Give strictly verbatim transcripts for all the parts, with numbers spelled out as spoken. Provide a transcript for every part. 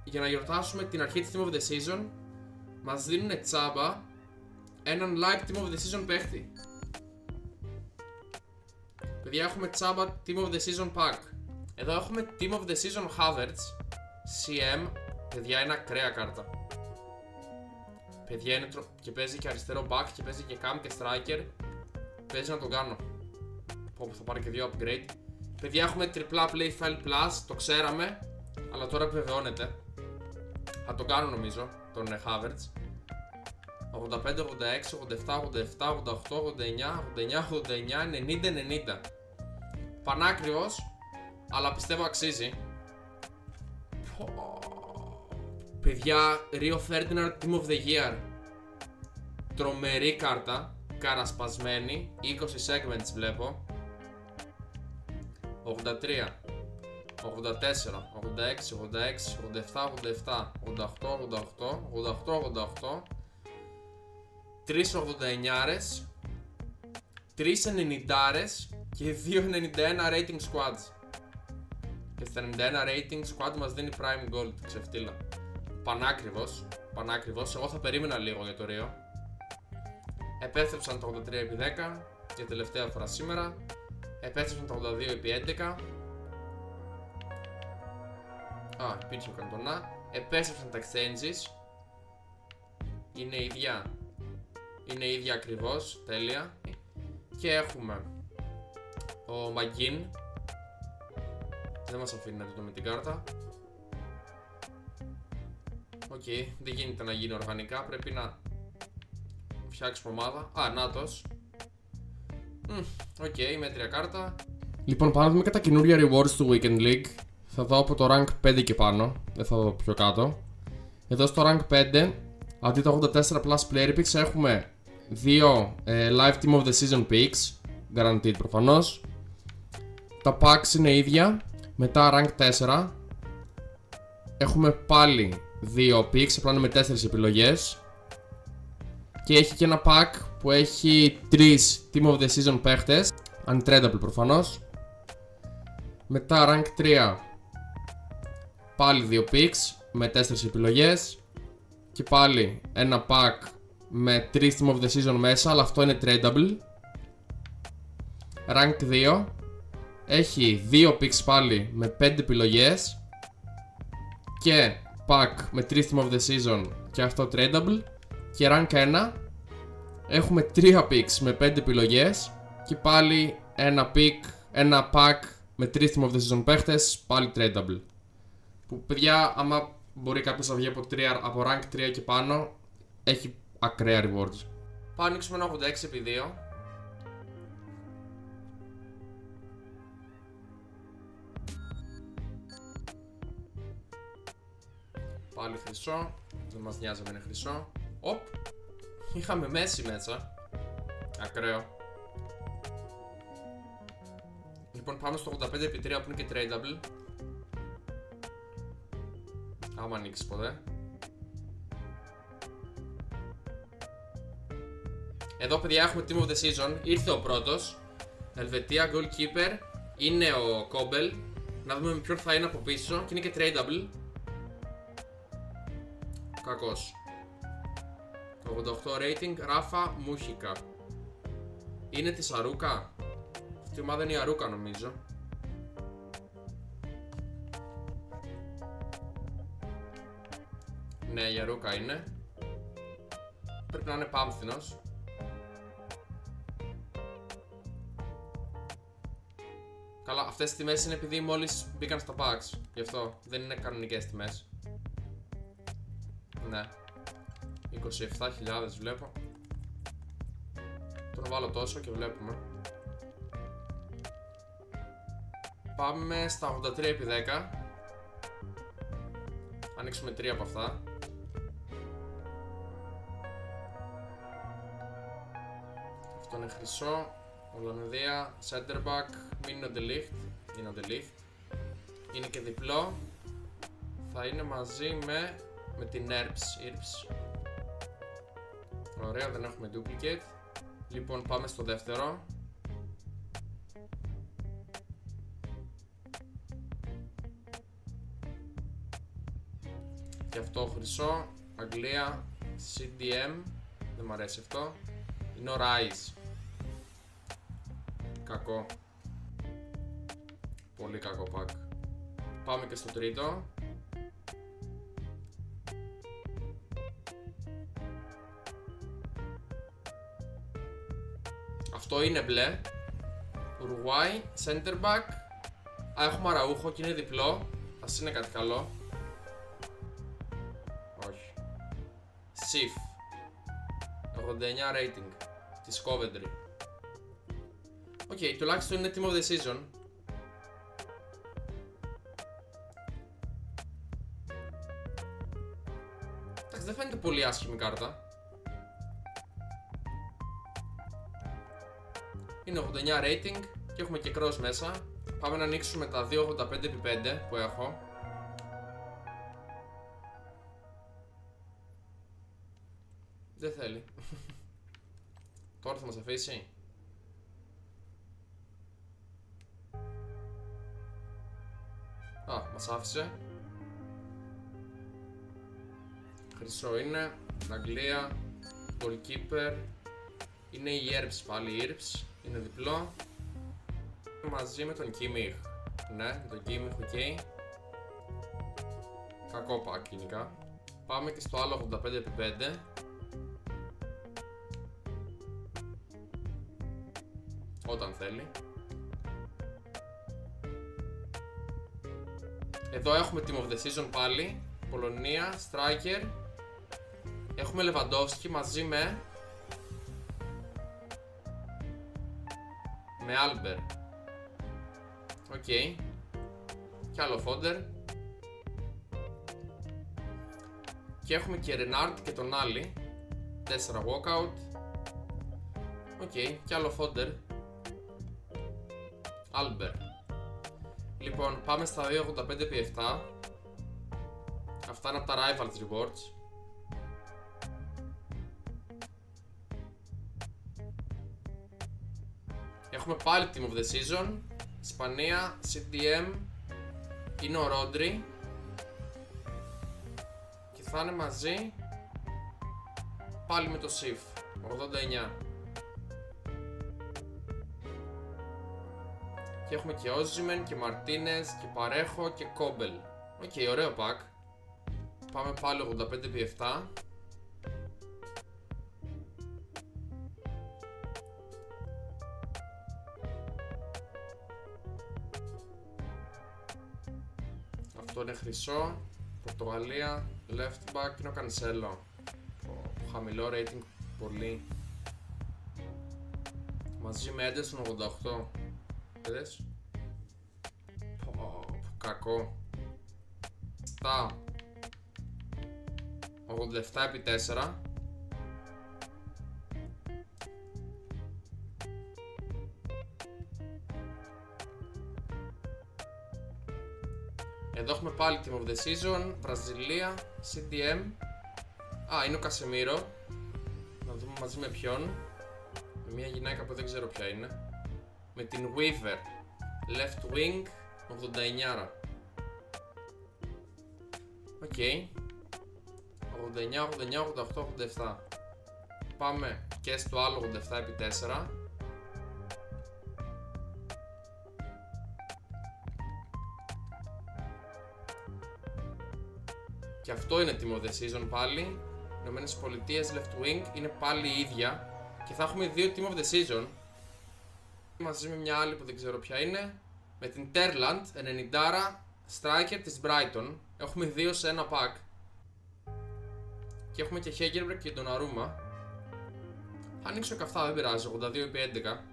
για να γιορτάσουμε την αρχή της Team of the Season, μας δίνουν τσάμπα έναν like Team of the Season παίχτη. Παιδιά, έχουμε τσάμπα Team of the Season pack. Εδώ έχουμε Team of the Season Havertz σι εμ. Παιδιά, είναι ακραία κάρτα. Παιδιά, είναι τρο... και παίζει και αριστερό back και παίζει και cam και striker. Παίζει να τον κάνω. Πω, θα πάρει και δύο upgrade. Παιδιά, έχουμε τριπλά play file plus, το ξέραμε, αλλά τώρα επιβεβαιώνεται. Θα το κάνω νομίζω, τον Havertz. ογδόντα πέντε, ογδόντα έξι, ογδόντα επτά, ογδόντα επτά, ογδόντα οκτώ, ογδόντα εννιά, ογδόντα εννιά, ογδόντα εννιά, ενενήντα, ενενήντα. Πανάκριβος, αλλά πιστεύω αξίζει. Παιδιά, Rio Ferdinand Team of the Year. Τρομερή κάρτα, καρασπασμένη, είκοσι segments βλέπω. ογδόντα τρία, ογδόντα τέσσερα, ογδόντα έξι, ογδόντα έξι, ογδόντα επτά, ογδόντα επτά, ογδόντα οκτώ, ογδόντα οκτώ, ογδόντα οκτώ, ογδόντα οκτώ. τρεις ογδόντα εννιά, τρεις ενενήντα και δύο ενενήντα ένα rating squads. Και στα ενενήντα ένα rating squad μας δίνει prime gold, ξεφτύλα. Πανάκριβος, πανάκριβος, εγώ θα περίμενα λίγο για το Rio. Επέστρεψαν το ογδόντα τρία επί δέκα για τελευταία φορά σήμερα. Επέστρεψαν το ογδόντα δύο επί έντεκα. Α, υπήρξε ο Καντονά. Επέστρεψαν τα exchanges. Είναι ίδια. Είναι ίδια ακριβώς, τέλεια. Και έχουμε ο Μαγκίν. Δεν μας αφήνει να το δούμε την κάρτα. Οκ, okay, δεν γίνεται να γίνει οργανικά, πρέπει να φτιάξουμε ομάδα. Α, νάτος. Οκ, okay, μέτρια κάρτα. Λοιπόν, πάμε να δούμε και τα καινούρια rewards του Weekend League. Θα δω από το rank πέντε και πάνω, δεν θα δω πιο κάτω. Εδώ στο rank πέντε, αντί το ογδόντα τέσσερα plus player picks, έχουμε δύο ε, live team of the season picks, guaranteed προφανώς. Τα packs είναι ίδια. Μετά rank τέσσερα έχουμε πάλι δύο picks, απλά είναι με τέσσερις επιλογές. Και έχει και ένα pack που έχει τρεις team of the season παίχτες, untradable προφανώς. Μετά rank τρία πάλι δύο picks με τέσσερις επιλογές. Και πάλι ένα pack με τρεις team of the season μέσα, αλλά αυτό είναι tradable. Rank δύο έχει δύο picks πάλι με πέντε επιλογές. Και pack με τρεις team of the season και αυτό tradable. Και rank ένα έχουμε τρία picks με πέντε επιλογές. Και πάλι ένα pick, ένα pack με τρεις team of the season παίχτες, πάλι tradable. Που παιδιά, άμα μπορεί κάποιος να βγει από, τρία, από rank τρία και πάνω, έχει ακραία rewards. Πάω ανοίξουμε ένα ογδόντα έξι επί δύο. Πάλι χρυσό, δεν μας νοιάζει να είναι χρυσό. Οπ, είχαμε μέση μέσα. Ακραίο. Λοιπόν, πάμε στο ογδόντα πέντε επί τρία που είναι και tradable. Άμα ανοίξεις ποτέ. Εδώ παιδιά έχουμε Team of the Season. Ήρθε ο πρώτος. Ελβετία goalkeeper. Είναι ο Κόμπελ. Να δούμε με ποιον θα είναι από πίσω. Και είναι και tradable. Κακός. ογδόντα οκτώ rating. Ράφα Μούχικα. Είναι της Αρούκα. Αυτή η ομάδα είναι η Αρούκα νομίζω. Ναι, η Αρούκα είναι. Πρέπει να είναι πάμφθινος. Καλά, αυτές τις τιμές είναι επειδή μόλις μπήκαν στα packs. Γι' αυτό δεν είναι κανονικές τιμές. Ναι. είκοσι επτά χιλιάδες βλέπω. Τώρα βάλω τόσο και βλέπουμε. Πάμε στα ογδόντα τρία επί δέκα. Ανοίξουμε τρία από αυτά. Αυτό είναι χρυσό. Ολλανδία, center back, μην είναι ο De Ligt. Είναι ο De Ligt. Είναι και διπλό. Θα είναι μαζί με, με την Erps. Erps. Ωραία, δεν έχουμε duplicate. Λοιπόν, πάμε στο δεύτερο. Και αυτό χρυσό. Αγγλία. σι ντι εμ. Δεν μ' αρέσει αυτό. Είναι ο Rise. Κακό. Πολύ κακό pack. Πάμε και στο τρίτο. Αυτό είναι μπλε. Ουρουάι, center back. Α, έχουμε Αραούχο και είναι διπλό. Ας είναι κάτι καλό. Όχι. Σιφ. ογδόντα εννιά rating της Coventry. Οκ, okay, τουλάχιστον είναι team of the season. Εντάξει, δεν φαίνεται πολύ άσχημη κάρτα. Είναι ογδόντα εννιά rating και έχουμε και cross μέσα. Πάμε να ανοίξουμε τα διακόσια ογδόντα πέντε επί πέντε που έχω. Δεν θέλει. Τώρα θα μας αφήσει. Α, μας άφησε. Χρυσό είναι. Αγγλία. Goalkeeper. Είναι η Erbs πάλι, η Erbs. Είναι διπλό. Μαζί με τον Kimmich. Ναι, με τον Kimmich, οκ. Okay. Κακό pack γενικά. Πάμε και στο άλλο ογδόντα πέντε επί πέντε. Όταν θέλει. Εδώ έχουμε team of the season πάλι. Πολωνία, striker. Έχουμε Lewandowski μαζί με με Άλμπερ. Οκ. Okay. Και άλλο φόντερ. Και έχουμε και Renard και τον Άλλη. τέσσερα walkout. Οκ. Okay. Και άλλο φόντερ. Άλμπερ. Λοιπόν, πάμε στα διακόσια ογδόντα πέντε επί επτά. Αυτά είναι από τα Rivals Rewards. Έχουμε πάλι Team of the Season. Ισπανία, σι ντι εμ. Είναι ο Ρόντρι. Και θα είναι μαζί πάλι με το Σιφ ογδόντα εννιά. Και έχουμε και Όζιμεν και Μαρτίνες και Παρέχο και Κόμπελ. Οκ, okay, ωραίο pack. Πάμε πάλι ογδόντα πέντε επί επτά. Αυτό είναι χρυσό. Πορτογαλία, left back είναι ο Κανσέλο. Χαμηλό rating πολύ. Μαζί με Έντερσον ογδόντα οκτώ. Είδες? Κακό. Στα ογδόντα επτά επί τέσσερα. Εδώ έχουμε πάλι Team of the Season, Βραζιλία, σι ντι εμ. Α, είναι ο Κασεμίρο. Να δούμε μαζί με ποιον. Με μια γυναίκα που δεν ξέρω ποια είναι. Με την Weaver. Left wing, ογδόντα εννιά. Οκ. Okay. ογδόντα εννιά, ογδόντα εννιά, ογδόντα οκτώ, ογδόντα επτά. Πάμε και στο άλλο ογδόντα επτά επί τέσσερα. Και αυτό είναι Team of the Season πάλι. Ηνωμένες Πολιτείες, left wing, είναι πάλι η ίδια. Και θα έχουμε δύο Team of the Season. Μαζί με μια άλλη που δεν ξέρω ποια είναι. Με την Terland, ενενήντα striker της Brighton. Έχουμε δύο σε ένα pack. Και έχουμε και Hegerberg και τον Αρούμα. Θα ανοίξω και αυτά, δεν πειράζει, ογδόντα δύο επί έντεκα.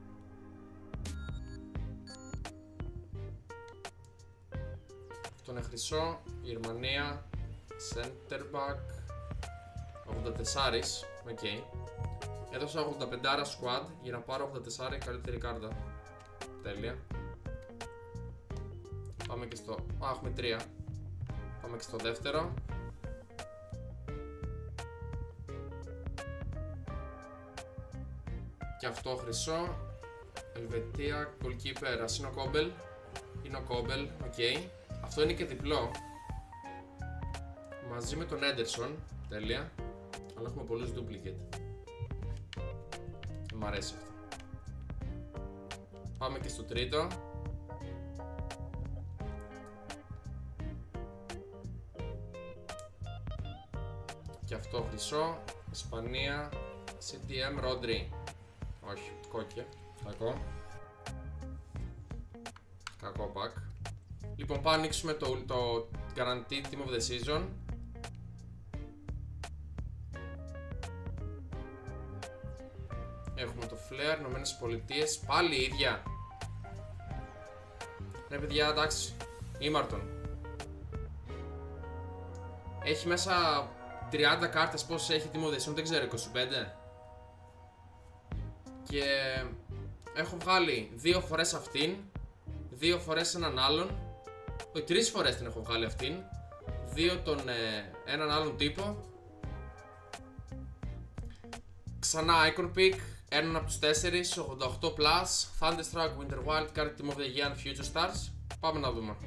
Αυτό είναι χρυσό, Γερμανία, center back, ογδόντα τέσσερα, οκ. Okay. Έδωσα ογδόντα πέντε squad για να πάρω ογδόντα τέσσερα, η καλύτερη κάρτα. Τέλεια. Πάμε και στο... Α, έχουμε τρία. Πάμε και στο δεύτερο. Και αυτό χρυσό. Ελβετία, goalkeeper, ας είναι ο Κόμπελ. Είναι ο Κόμπελ, οκ. Okay. Αυτό είναι και διπλό. Μ' μαζί με τον Έντερσον. Τέλεια. Αλλά έχουμε πολλούς duplicate. Μ' αρέσει αυτό. Πάμε και στο τρίτο. Και αυτό χρυσό. Ισπανία. σι τι εμ Rodri. Όχι, κόκκι. Κακό. Κακό pack. Λοιπόν, πάμε να ανοίξουμε το, το Guaranteed Team of the Season. Έχουμε το Flair, Ηνωμένες Πολιτείες. Πάλι η ίδια. Ναι παιδιά, εντάξει. Ήμαρτον. Έχει μέσα τριάντα κάρτες. Πόσες έχει Team of the Season, δεν ξέρω, είκοσι πέντε. Και έχω βγάλει δύο φορές αυτήν, δύο φορές έναν άλλον. Όχι, τρεις φορές την έχω βγάλει αυτήν. Δύο τον ε, έναν άλλον τύπο. Ξανά Icon Pick. Έναν από τους τέσσερις, ογδόντα οκτώ plus, Thunderstruck, Winter Wildcard, Team of the Year and Future Stars. Πάμε να δούμε.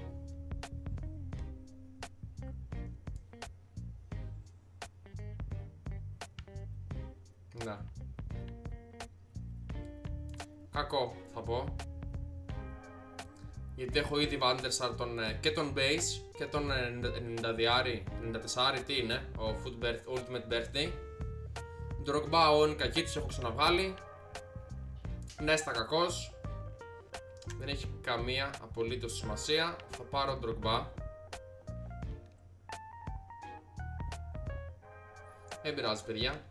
Να. Κακό θα πω. Γιατί έχω ήδη Vandersar τον, και τον Base και τον ενενήντα τέσσερα, τι είναι, ο Foot Birth, Ultimate Birthday. Drogba, on, κακή τους έχω ξαναβγάλει. Νέστα κακός. Δεν έχει καμία απολύτως σημασία. Θα πάρω Drogba. Δεν πειράζει παιδιά.